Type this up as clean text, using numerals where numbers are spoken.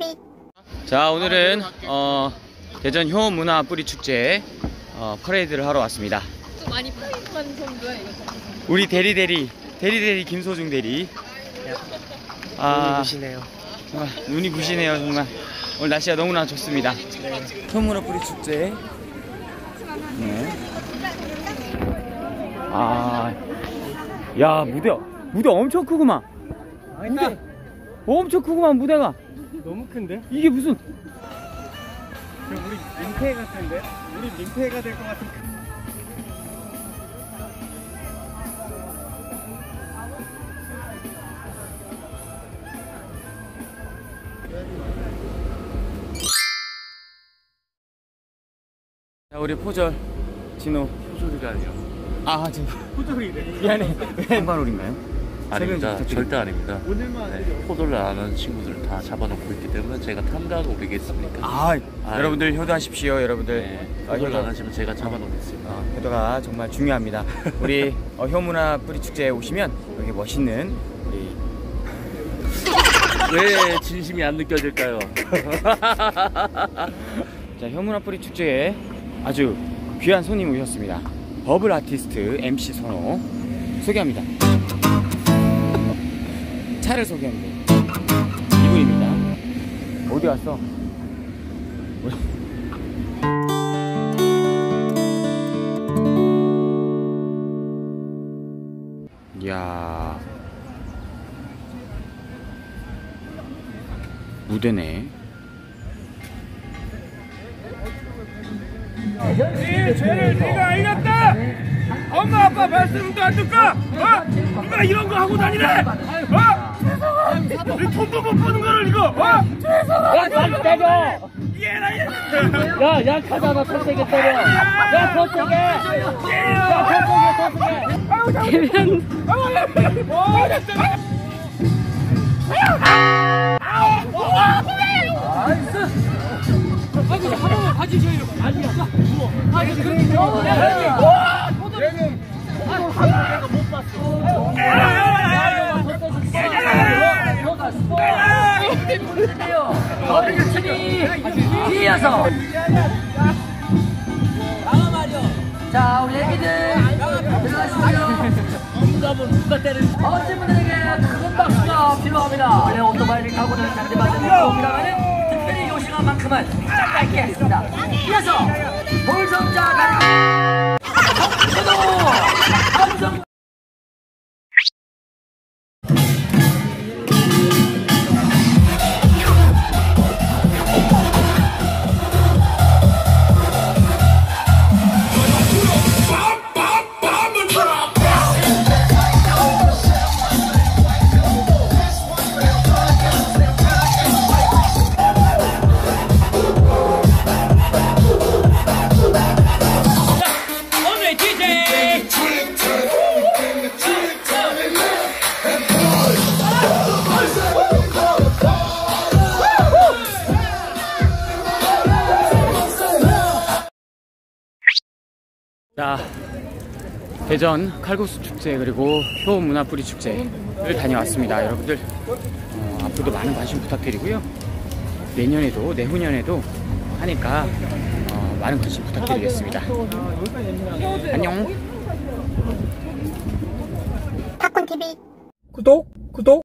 팝콘TV. 자, 오늘은 대전 효문화 뿌리축제 퍼레이드를 하러 왔습니다. 좀 많이 파이만 선도야 이거. 우리 대리 김소중 대리. 눈이 부시네요. 정말 눈이 부시네요. 정말 오늘 날씨가 너무나 좋습니다. 효문화 뿌리축제. 네. 야, 무대 엄청 크구만. 무대 엄청 크구만. 무대가 너무 큰데? 이게 무슨 우리 민폐 같은데? 우리 민폐가 될 것 같은 자, 우리 포절 진호. 포졸이가 아니요. 지금 포졸이네. 미안해. 한반홀인가요? 아닙니다. 절대 아닙니다. 오늘만 포졸을 안 하는 친구들 다 잡아놓고 있기 때문에 제가 탐가하고 오겠습니까? 여러분들 효도하십시오. 여러분들. 네, 포졸 안 하시면 제가 잡아놓겠습니다. 효도가 정말 중요합니다. 우리 효문화 뿌리축제에 오시면 여기 멋있는 우리 왜 진심이 안 느껴질까요? 자, 효문화 뿌리축제에 아주 귀한 손님 오셨습니다. 버블 아티스트 MC 선호 소개합니다. 차를 소개합니다. 이분입니다. 어디 갔어? 이야, 무대네. 네 죄를 네가 알렸다. 엄마 아빠 말씀도 안 듣고 누가 이런 거 하고 다니네. 우리 돈도 못 버는 거를 이거 야, 다시 때려! 얘라 야, 약하잖아, 더 세게 때려! 야, 더 세게! 야, 더 세게, 더 세게! 아이고, 한 번만 봐주세요. 아니야. 아니, 그렇게 내가 못 봤어. 뒤에서. 자, 우리 애기들 들어가시고요. 누가 때리는 어떤 분들에게 큰 박수가 필요합니다. 원래 오토바이를 타고 다니는 상대방들 공이라면 특별히 요 시간만큼은 짧게 하겠습니다. 이어서 볼성자 가리고 함성. 자, 대전 칼국수 축제 그리고 효문화 뿌리 축제를 다녀왔습니다. 여러분들 앞으로도 많은 관심 부탁드리고요. 내년에도 내후년에도 하니까 많은 관심 부탁드리겠습니다. 안녕. 팝콘TV. 구독!